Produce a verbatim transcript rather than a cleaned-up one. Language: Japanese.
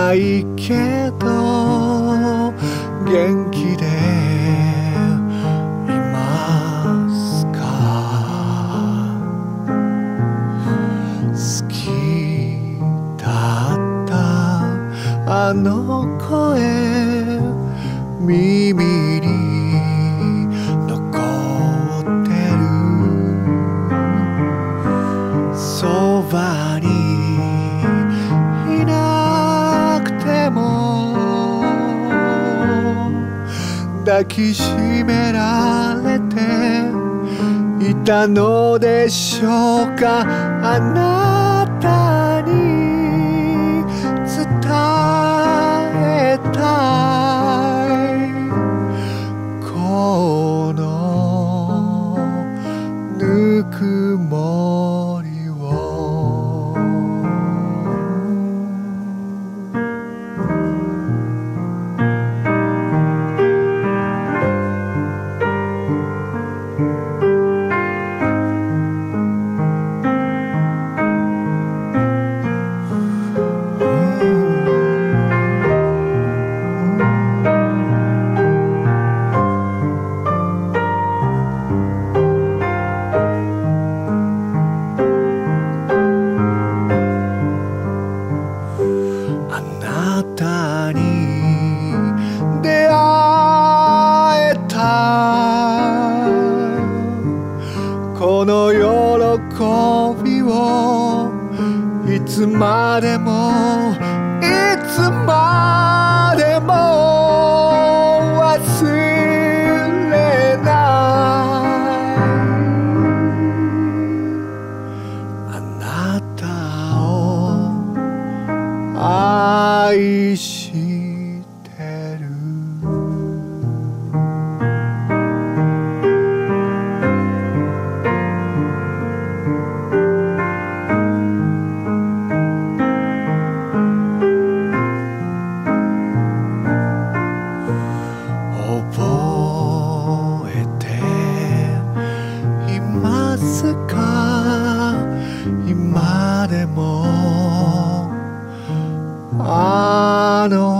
ないけど元気でいますか？好きだったあの声耳に残ってる。そばにいなくても抱きしめられていたのでしょうか。あなたに伝えたいこのぬくもりを。あなたに出会えたこの喜びをいつまでもいつまでも忘れないあなたを愛してる。覚えていますか？今でもあの